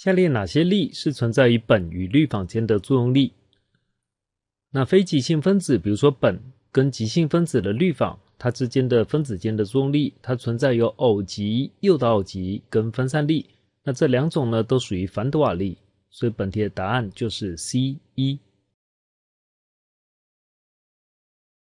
下列哪些力是存在于苯与氯仿间的作用力？那非极性分子，比如说苯跟极性分子的氯仿，它之间的分子间的作用力，它存在有偶极、诱导偶极跟分散力。那这两种呢，都属于凡德瓦力，所以本题的答案就是 C1。